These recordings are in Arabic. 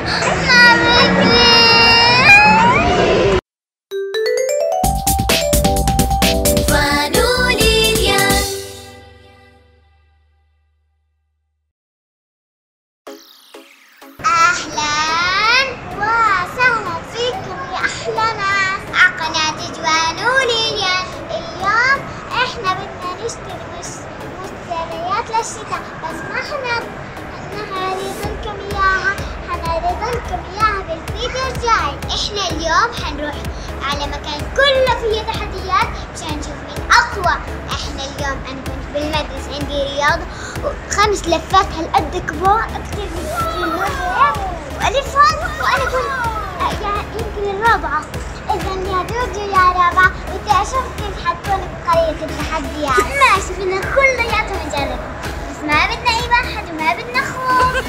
مشتريات للشتاء، بس ما حنعرض لكم اياها بالفيديو الجاي. احنا اليوم حنروح على مكان كله فيه تحديات مشان نشوف مين اقوى. احنا اليوم انا كنت بالمدرسة عندي رياضة 5 لفات هالقد كبار اكثر من مرة والفات، وانا كنت يمكن الرابعة. إذا يا دودو يا رابعة بدي أشوف كيف حتكون بقرية التحديات. ماشي فينا كلياتهم نجرب، بس ما بدنا أي واحد وما بدنا خوف.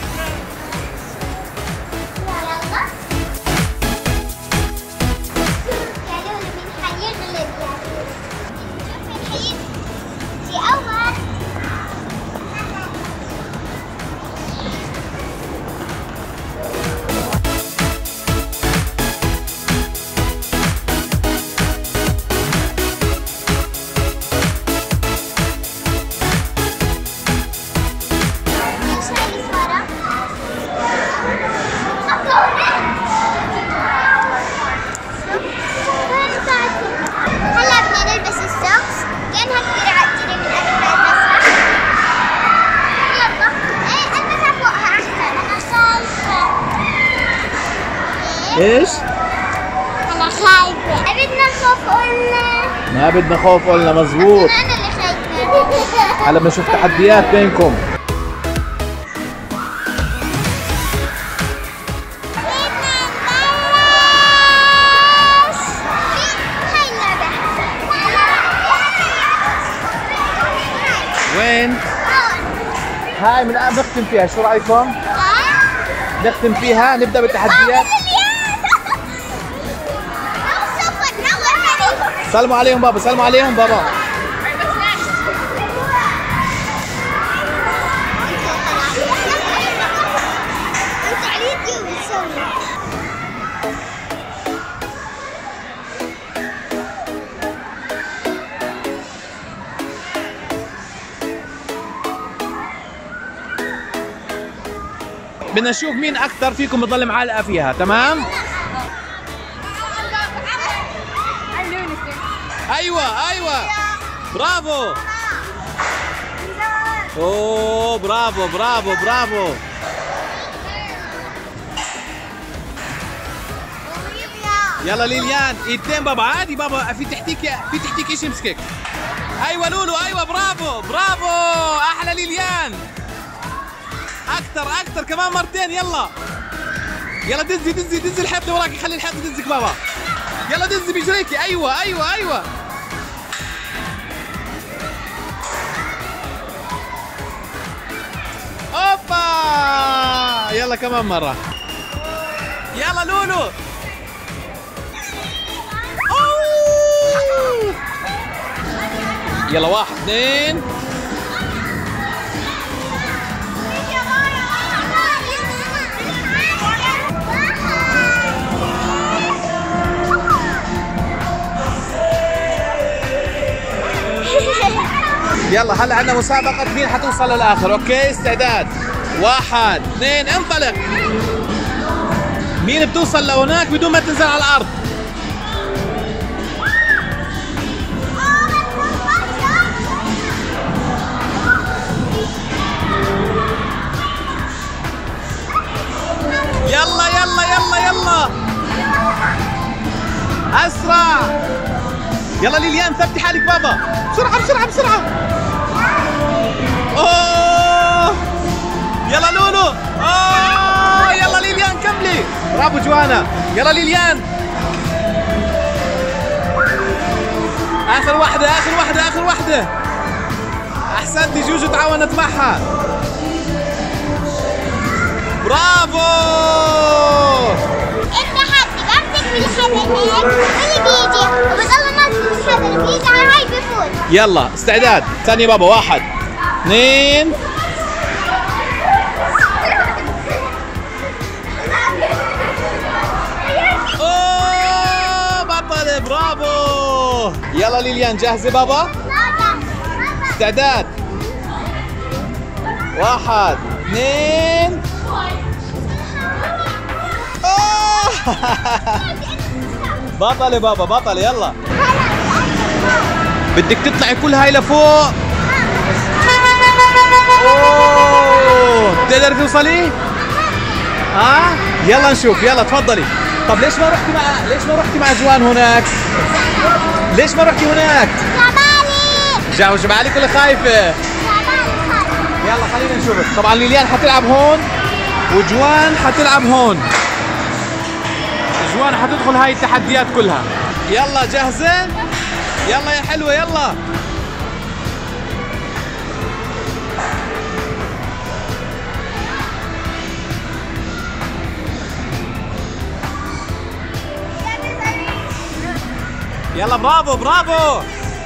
يلا يا لولو مين حيغلب يا لولو؟ نشوف مين حيجي أول. ايش؟ أنا خايفة. ما بدنا خوف قلنا. ما بدنا خوف قلنا، مظبوط. أنا اللي خايفة. هلا بنشوف تحديات بينكم. وين؟ هاي من الآن نختم فيها، شو رأيكم؟ نختم فيها، نبدأ بالتحديات. سلموا عليهم بابا، سلموا عليهم بابا. بدنا نشوف مين أكثر فيكم بضل معلقة فيها، تمام؟ أيوة أيوة، برافو. أوه برافو برافو برافو. يلا ليليان، ايدتين بابا، عادي بابا، في تحتيك ايش يمسكك. أيوة لولو، أيوة برافو برافو، أحلى ليليان. أكثر كمان مرتين، يلا يلا دزي الحيط وراكي، خلي الحيط يدزك بابا. يلا دزي بجريكي، أيوة أيوة أيوة. اوبا، يلا كمان مرة. يلا لولو. أوه. يلا 1 2. يلا هلا عندنا مسابقة مين حتوصل للآخر، اوكي؟ استعداد 1 2 انطلق. مين بتوصل لهناك بدون ما تنزل على الأرض؟ يلا يلا يلا يلا أسرع. يلا ليليان ثبتي حالك بابا، بسرعة بسرعة بسرعة. اوه يلا لولو. اوه يلا ليليان كملي، برافو جوانا. يلا ليليان، آخر واحدة آخر واحدة آخر واحدة. أحسنتي جوجو، تعاونت معها، برافو. التحدي بمسك بالحبل واللي بيجي وبضل ماسك الحبل وبيجي على هاي بفوت. يلا استعداد، ثانية بابا، 1 2. يلا ليليان جاهزة بابا؟ استعداد 1 2 بطلة بابا بطلة يلا. بدك تطلعي كل هاي لفوق. اوه بتقدري توصلي؟ ها؟ يلا نشوف يلا تفضلي. طب ليش ما رحتي مع جوان هناك؟ ليش ما رحتي هناك؟ جعبالي جعبالك ولا خايفة؟ يلا خلينا نشوفك. طبعا ليليان حتلعب هون وجوان حتلعب هون. جوان حتدخل هاي التحديات كلها. يلا جاهزة؟ يلا يا حلوة يلا. يلا برافو برافو.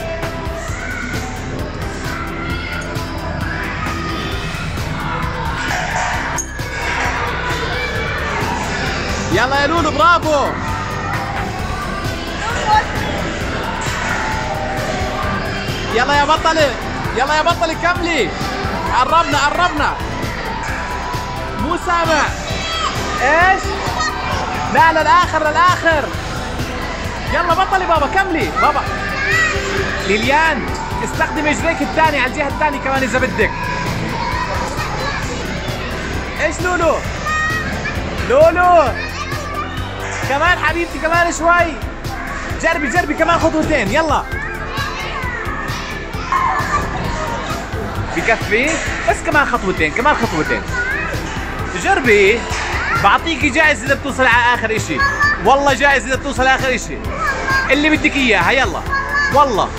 يلا يا لولو برافو. يلا يا بطلة يلا يا بطلة كملي. قربنا مو سامع. ايش؟ لا للآخر. يلا بطلي بابا كملي بابا. ليليان استخدمي رجليك الثانية على الجهة الثانية كمان إذا بدك. ايش لولو كمان حبيبتي كمان شوي. جربي كمان خطوتين يلا. بكفي بس كمان خطوتين جربي. بعطيكي جائزة إذا بتوصلي على آخر إشي. والله جائزة إذا بتوصلي على آخر إشي اللي بدك إياها. يلا والله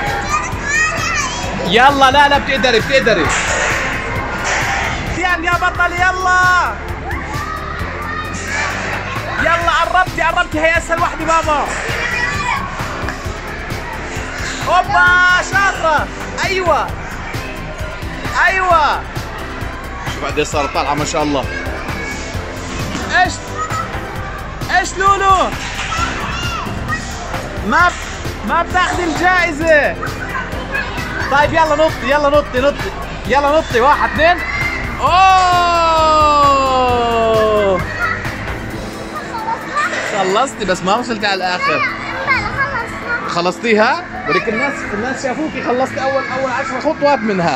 يلا. لا بتقدري يا بطل يلا قربتي. هي أسهل وحدة بابا. هوبا شاطرة. أيوة شو بعدين صار طالعة ما شاء الله. ايش لولو ما بتاخذي الجائزة. طيب يلا نطي 1 2. اوه خلصتي بس ما وصلتي على الاخر. خلصتيها؟ بدك الناس شافوكي خلصتي اول 10 خطوات منها.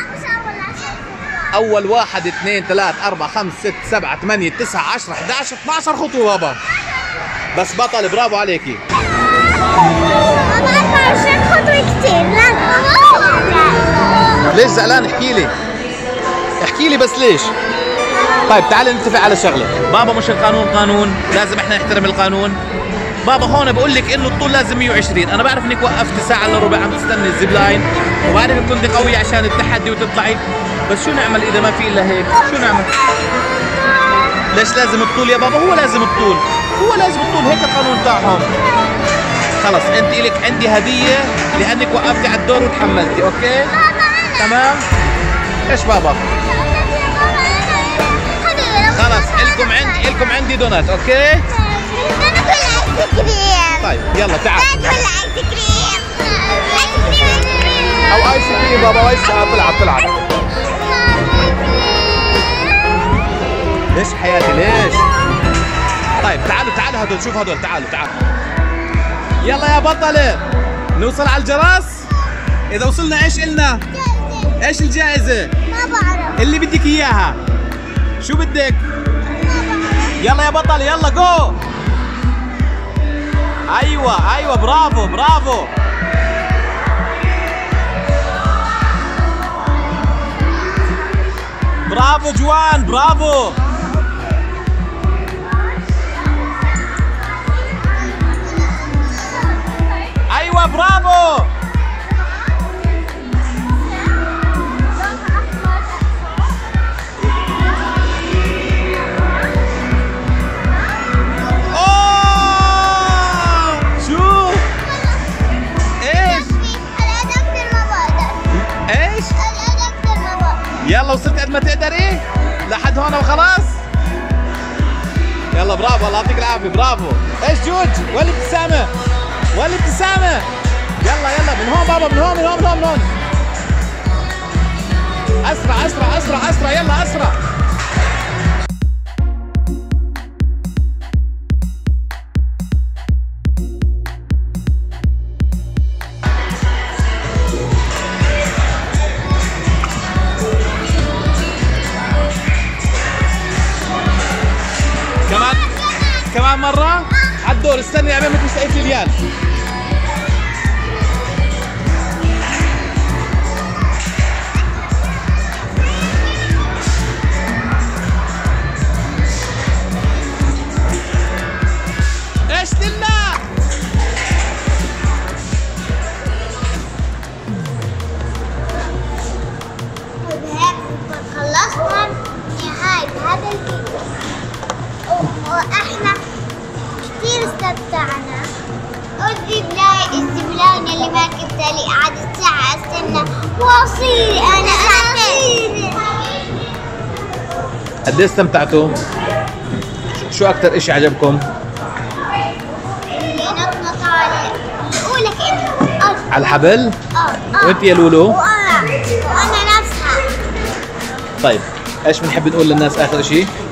أول 1 2 3 4 5 6 7 8 9 10 11 12 خطوة بابا. بس بطل برافو عليكي. بابا 24 خطوة كتير. ليش زعلان؟ احكي لي بس ليش؟ طيب تعالي نتفق على شغلة. بابا مش القانون قانون، لازم احنا نحترم القانون. بابا هون بقول لك انه الطول لازم 120. انا بعرف انك وقفت ساعة الا ربع عم تستني الزيب لاين، وبعرف انك كنت قوية عشان التحدي وتطلعي، بس شو نعمل اذا ما في الا هيك؟ شو نعمل؟ ليش لازم الطول يا بابا؟ هو لازم الطول هيك القانون تاعهم. خلص انت الك عندي هدية لانك وقفتي على الدور وتحملتي. اوكي؟ تمام؟ ايش بابا؟ خلص الكم عندي دونات. اوكي؟ طيب يلا تعال. او ايس كريم بابا. طلعت. ليش حياتي ليش؟ طيب تعالوا هدول. شوف هدول تعالوا. يلا يا بطلة نوصل على الجرس. اذا وصلنا ايش قلنا؟ ايش الجائزة؟ ما بعرف. اللي بدك اياها. شو بدك؟ يلا يا بطل يلا جو. ايوه برافو جوان برافو. ايوه برافو. يلا وصلت قد ما تقدري لحد هون وخلاص. يلا برافو الله يعطيك العافيه برافو. ايش جوج؟ وين الابتسامه؟ يلا يلا من هون بابا، من هون من هون من هون من هون. اسرع اسرع اسرع اسرع، يلا اسرع. كمان مرة عالدور، استني عمين مثل سقيت ريال. ايش لله؟ وبهيك خلصنا نهاية هذا الفيديو، واحنا كثير استمتعنا. أذي بلاي استبلان اللي ما كنت لي قعدت ساعة استنى واصيل انا اصيل. قد ايه استمتعتوا؟ شو أكثر إشي عجبكم؟ اللي نطنط على قولك انت على الحبل؟ وانت يا لولو؟ وانا نفسها. طيب ايش بنحب نقول للناس آخر إشي؟